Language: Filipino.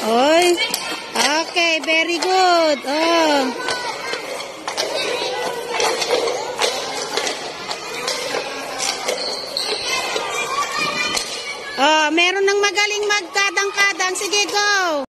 Oy. Okay, very good. Oh. Oh, meron ng magaling magkadang-kadang. Sige, go.